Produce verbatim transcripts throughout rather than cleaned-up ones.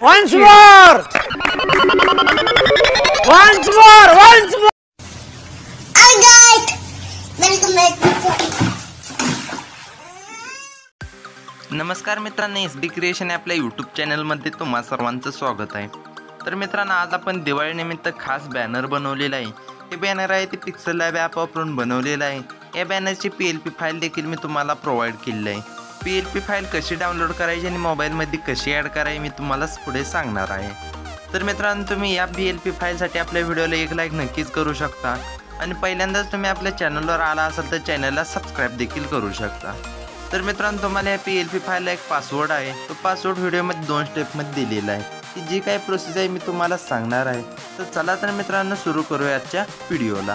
Once more! Once more! Once more! Alright! Welcome back to नमस्कार मित्रांनो, S B creation आपल्या YouTube चॅनलमध्ये तुम्हा सर्वांचं स्वागत आहे। तर मित्रांनो, आज आपण दिवाळीनिमित्त खास बॅनर बनवलेला आहे। हे बॅनर आहे ते पिक्सल लॅब ॲप वापरून बनवलेलं आहे। या बॅनरची पी एल पी फाईल देखील मी तुम्हाला प्रोव्हाइड केलेली आहे। पी एल पी फाईल कशी डाउनलोड करायची आणि मोबाईलमध्ये कशी ॲड करायची मी तुम्हाला पुढे सांगणार आहे। तर मित्रांनो, तुम्ही या पी एल पी फाईलसाठी आपल्या व्हिडिओला एक लाईक नक्कीच करू शकता आणि पहिल्यांदाच तुम्ही आपल्या चॅनलवर आला असाल तर चॅनलला सबस्क्राईब देखील करू शकता। तर मित्रांनो, तुम्हाला या पी एल पी फाईलला एक पासवर्ड आहे, तो पासवर्ड व्हिडिओमध्ये दोन स्टेपमध्ये दिलेला आहे। ती जी काही प्रोसेस आहे मी तुम्हाला सांगणार आहे। तर चला तर मित्रांनो, सुरू करूया आजच्या व्हिडिओला।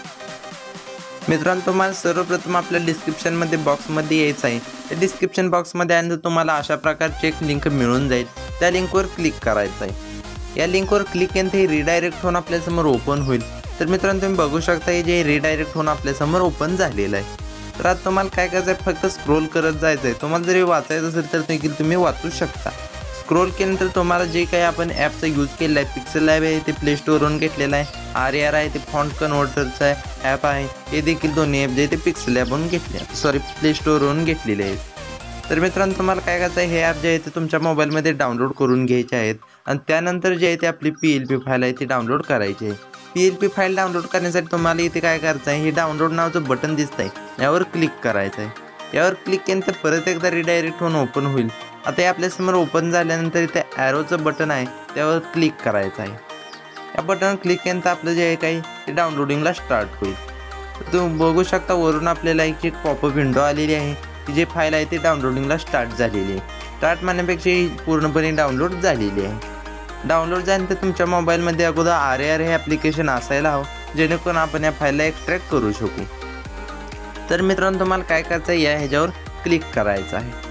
मित्रांनो, तुम्हाला सर्वप्रथम आपल्या डिस्क्रिप्शनमध्ये बॉक्समध्ये यायचं आहे। त्या डिस्क्रिप्शन बॉक्समध्ये आल्यानंतर तुम्हाला अशा प्रकारची एक लिंक मिळून जाईल, त्या लिंकवर क्लिक करायचं आहे। या लिंकवर क्लिक केल्यानंतर हे रिडायरेक्ट होऊन आपल्यासमोर ओपन होईल। तर मित्रांनो, तुम्ही बघू शकता हे जे रिडायरेक्ट होऊन आपल्यासमोर ओपन झालेलं आहे। तर आता तुम्हाला काय करायचं आहे, फक्त स्क्रोल करत जायचं आहे। तुम्हाला जरी वाचायचं असेल तर देखील तुम्ही वाचू शकता। स्क्रोल केल्यानंतर तुम्हाला जे काही आपण ॲपचा यूज केलेला आहे, पिक्सल लॅब आहे ते प्ले स्टोरवरून घेतलेलं आहे, आर ए आर आहे ते फॉन्ट कन्व्हर्टरचं आहे ॲप आहे, हे देखील दोन्ही ॲप जे ते पिक्सल लॅबवरून घेतले सॉरी प्ले स्टोरवरून घेतलेले आहेत। तर मित्रांनो, तुम्हाला काय करायचं आहे, हे ॲप जे आहे ते तुमच्या मोबाईलमध्ये डाउनलोड करून घ्यायचे आहेत आणि त्यानंतर जे आहे ते आपली पी एल पी फाईल आहे ती डाउनलोड करायची आहे। P L P file download करण्यासाठी तुम्हाला इथे काय करायचं आहे, हे डाउनलोड नावाचं बटन दिसतं आहे, यावर क्लिक करायचं आहे। यावर क्लिक केल्यानंतर परत एकदा रिडायरेक्ट होऊन ओपन होईल। आता हे आपल्यासमोर ओपन झाल्यानंतर इथे ॲरोचं बटन आहे त्यावर क्लिक करायचं आहे। या बटनवर क्लिक केल्यानंतर आपलं जे आहे काही ते डाउनलोडिंगला स्टार्ट होईल। तुम्ही बघू शकता वरून आपल्याला एक पॉपअप विंडो आलेली आहे, की जे फाईल आहे ते डाउनलोडिंगला स्टार्ट झालेली आहे। स्टार्ट म्हणण्यापेक्षा ही पूर्णपणे डाउनलोड झालेली आहे। डाउनलोड झाल्यानंतर तुमच्या मोबाईलमध्ये अगोदर आर ए आर हे ॲप्लिकेशन असायला हवं, जेणेकरून आपण या फाईलला एक्स्ट्रॅक्ट करू शकू। तर मित्रांनो, तुम्हाला काय करायचं आहे, या ह्याच्यावर क्लिक करायचं आहे।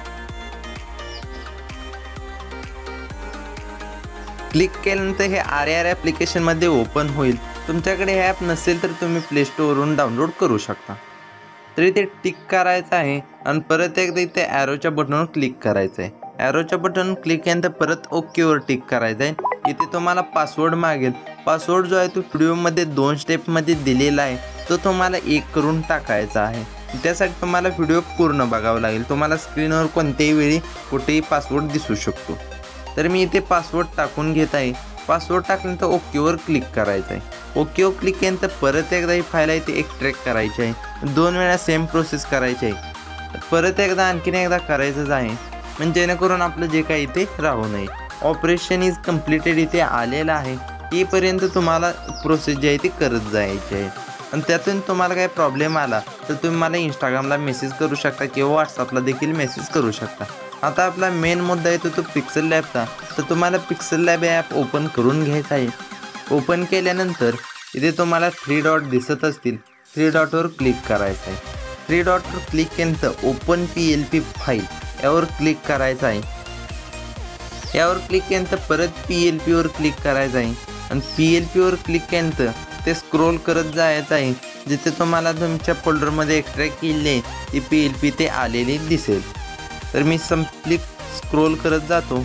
क्लिक केल्यानंतर हे आर ए आर ॲप्लिकेशनमध्ये ओपन होईल। तुमच्याकडे हे ॲप नसेल तर तुम्ही प्ले स्टोरवरून डाउनलोड करू शकता। तर इथे टिक करायचं आहे आणि परत एकदा इथे ॲरोच्या बटनवर क्लिक करायचं आहे। ॲरोच्या बटन क्लिक केल्यानंतर परत ओकेवर टिक करायचं आहे। इथे तुम्हाला पासवर्ड मागेल। पासवर्ड जो आहे तो व्हिडिओमध्ये दोन स्टेपमध्ये दिलेला आहे, तो तुम्हाला एक करून टाकायचा आहे। त्यासाठी तुम्हाला व्हिडिओ पूर्ण बघावं लागेल। तुम्हाला स्क्रीनवर कोणत्याही वेळी कुठेही पासवर्ड दिसू शकतो। तर मी इथे पासवर्ड टाकून घेत आहे। पासवर्ड टाकल्यानंतर ओकेवर क्लिक करायचं आहे। ओकेवर क्लिक केल्यानंतर परत एकदा ही फाईल आहे ती एक्स्ट्रॅक्ट करायची आहे। दोन वेळा सेम प्रोसेस करायची आहे। परत एकदा आणखीन एकदा करायचंच आहे, म्हणजे जेणेकरून आपलं जे काही इथे राहू नये। ऑपरेशन इज कम्प्लिटेड इथे आलेलं आहे। येईपर्यंत तुम्हाला प्रोसेस जी आहे ती करत जायची आहे आणि त्यातून तुम्हाला काही प्रॉब्लेम आला तर तुम्ही मला इंस्टाग्रामला मेसेज करू शकता किंवा व्हॉट्सअपला देखील मेसेज करू शकता। आता आपला मेन मुद्दा येतो तो पिक्सल लॅबचा। तर तुम्हाला पिक्सल लॅब ॲप ओपन करून घ्यायचा आहे। ओपन केल्यानंतर इथे तुम्हाला थ्री डॉट दिसत असतील, थ्री डॉटवर क्लिक करायचं आहे। थ्री डॉटवर क्लिक केल्यानंतर open P L P file यावर क्लिक करायचं आहे। यावर क्लिक केल्यानंतर परत पी एल पीवर क्लिक करायचं आहे आणि पी एल पीवर क्लिक केल्यानंतर ते स्क्रोल करत जायचं आहे। जिथे तुम्हाला तुमच्या फोल्डरमध्ये एक्स्ट्रॅक्ट केलेली ती पी एल पी ते आलेली दिसेल। तर मी सिम्पली स्क्रोल करत जातो।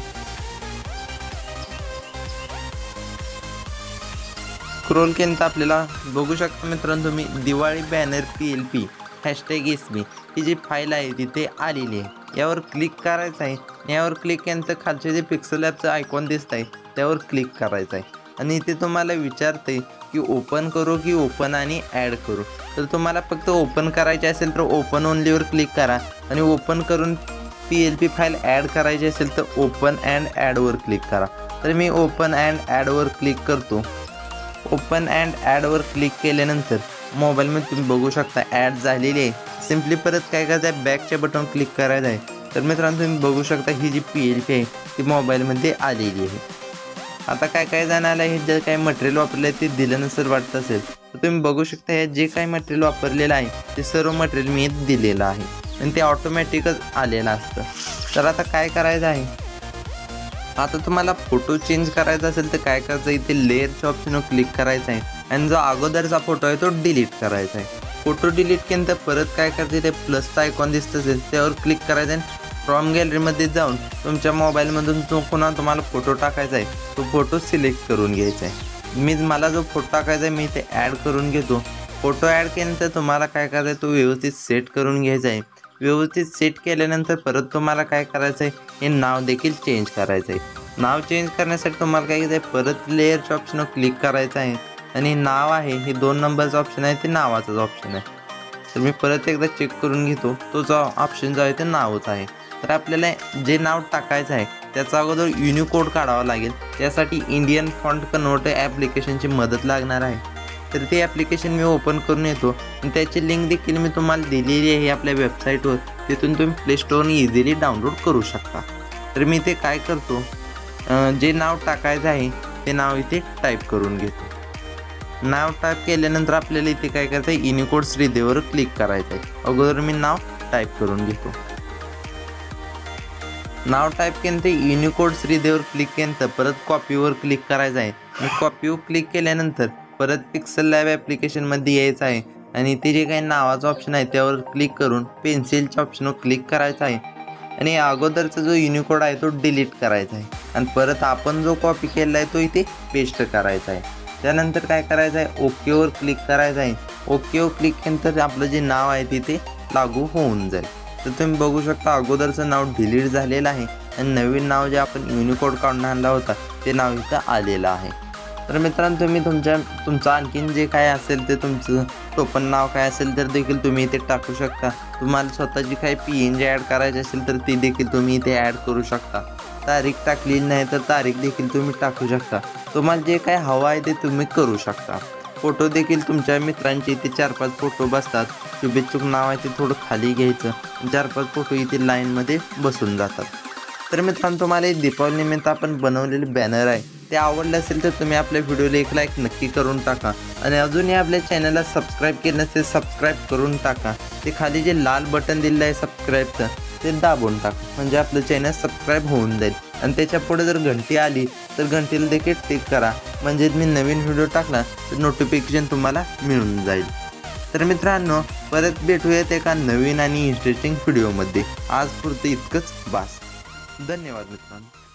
स्क्रोल केल्यानंतर आपल्याला बघू शकता मित्रांनो तुम्ही, Diwali banner P L P hashtag S B ही जी फाईल आहे तिथे आलेली आहे। यावर क्लिक करायचं आहे। यावर क्लिक केल्यानंतर खालचे जे पिक्सल लॅबचं आयकॉन दिसत आहे त्यावर क्लिक करायचं आहे आणि इथे तुम्हाला विचारते की ओपन करू की ओपन आणि ॲड करू। तर तुम्हाला फक्त ओपन करायचे असेल तर ओपन ओनलीवर क्लिक करा आणि ओपन करून P L P file add करायची असेल तर ओपन अँड ॲडवर क्लिक करा। तर मी ओपन अँड ॲडवर क्लिक करतो। ओपन अँड ॲडवर क्लिक केल्यानंतर मोबाईलमध्ये तुम्ही बघू शकता ॲड झालेली आहे। सिम्पली परत काय करायचं आहे, बॅकच्या बटन क्लिक करायचं आहे। तर मित्रांनो, तुम्ही बघू शकता ही जी पी एल पी आहे ती मोबाईलमध्ये आलेली आहे। आता काय काय जणाला हे जे काही मटेरियल वापरलं आहे ते दिलं नसेल वाटत असेल तर तुम्ही बघू शकता हे जे काही मटेरियल वापरलेलं आहे ते सर्व मटेरियल मी दिलेलं आहे आणि ते ऑटोमॅटिकच आलेलं असतं। तर आता काय करायचं आहे, आता तुम्हाला फोटो चेंज करायचा असेल तर काय करायचं, इथे लेअरच्या ऑप्शनवर क्लिक करायचं आहे आणि जो अगोदरचा फोटो आहे तो डिलीट करायचा आहे। फोटो डिलीट केल्यानंतर परत काय करायचं, ते प्लसचा आयकॉन दिसत असेल त्यावर क्लिक करायचं आहे फ्रॉम गॅलरीमध्ये जाऊन तुमच्या मोबाईलमधून जो कोणा तुम्हाला फोटो टाकायचा आहे तो फोटो सिलेक्ट करून घ्यायचा आहे। मी मला जो फोटो टाकायचा आहे मी ते ॲड करून घेतो। फोटो ॲड केल्यानंतर तुम्हाला काय करायचं आहे, तो व्यवस्थित सेट करून घ्यायचा आहे। व्यवस्थित सेट केल्यानंतर परत तुम्हाला काय करायचं आहे, हे नाव देखील चेंज करायचं आहे। नाव चेंज करण्यासाठी तुम्हाला काय करायचं आहे, परत लेअरच्या ऑप्शनवर क्लिक करायचं आहे आणि नाव आहे हे दोन नंबरचं ऑप्शन आहे, ते नावाचंच ऑप्शन आहे। तर मी परत एकदा चेक करून घेतो, तो जो ऑप्शन जो आहे ते नावच आहे। तर आपल्याला जे नाव टाकायचं आहे त्याचा अगोदर युनिकोड काढावा लागेल। त्यासाठी इंडियन फॉन्ट कन्व्हर्टर ॲप्लिकेशनची मदत लागणार आहे। तर ते ॲप्लिकेशन मी ओपन करून येतो आणि त्याची लिंक देखील मी तुम्हाला दिलेली आहे आपल्या वेबसाईटवर, तिथून तुम्ही प्ले स्टोअरने इझिली डाउनलोड करू शकता। तर मी ते काय करतो, जे नाव टाकायचं आहे ते नाव इथे टाईप करून घेतो। नाव टाईप केल्यानंतर आपल्याला इथे काय करायचं आहे, युनिकोड श्रीदेवर क्लिक करायचं आहे। अगोदर मी नाव टाईप करून घेतो। नाव टाईप केल्यानंतर युनिकोड श्रीदेवर क्लिक केल्यानंतर परत कॉपीवर क्लिक करायचं आहे। मी कॉपीवर क्लिक केल्यानंतर परत पिक्सल लॅब ॲप्लिकेशनमध्ये यायचं आहे आणि ते जे काही नावाचं ऑप्शन आहे त्यावर क्लिक करून पेन्सिलच्या ऑप्शनवर क्लिक करायचं आहे आणि अगोदरचा जो युनिकोड आहे तो डिलीट करायचा आहे आणि परत आपण जो कॉपी केला आहे तो इथे पेस्ट करायचा आहे। त्यानंतर काय करायचं आहे, ओकेवर क्लिक करायचं आहे। ओकेवर क्लिक केल्यानंतर आपलं जे नाव आहे तिथे लागू होऊन जाईल। तर तुम्ही बघू शकता अगोदरचं नाव डिलीट झालेलं आहे आणि नवीन नाव जे आपण युनिकोड काढून आणला होता ते नाव इथं आलेलं आहे। तर मित्रांनो, तुम्ही तुमच्या तुमचं आणखीन जे काय असेल ते तुमचं टोपण नाव काय असेल तर देखील तुम्ही इथे टाकू शकता। तुम्हाला स्वतःची काही पी एन जी ॲड करायची असेल तर ती देखील तुम्ही इथे ॲड करू शकता। तारीख टाकलेली नाही तर तारीख देखील तुम्ही टाकू शकता। तुम्हाला जे काय हवं आहे ते तुम्ही करू शकता। फोटो देखील तुमच्या मित्रांचे इथे चार पाच फोटो बसतात। शुभेच्छुक नाव आहे ते थोडं खाली घ्यायचं, चार पाच फोटो इथे लाईनमध्ये बसून जातात। तर मित्रांनो, तुम्हाला दीपावलीनिमित्त आपण बनवलेले बॅनर आहे ते आवडले असेल तर तुम्ही आपल्या व्हिडिओला एक लाईक नक्की करून टाका आणि अजूनही आपल्या चॅनलला सबस्क्राईब केलं नसेल सबस्क्राईब करून टाका। ते खाली जे लाल बटन दिलेलं आहे सबस्क्राईबचं ते दाबून टाका, म्हणजे आपलं चॅनल सबस्क्राईब होऊन जाईल आणि त्याच्या पुढे जर घंटी आली तर घंटीला देखील टिक करा, म्हणजे मी नवीन व्हिडिओ टाकला तर नोटिफिकेशन तुम्हाला मिळून जाईल। तर मित्रांनो, परत भेटूयात एका नवीन आणि इंटरेस्टिंग व्हिडिओमध्ये। आज पुरतं इतकंच बास। धन्यवाद मित्रांनो।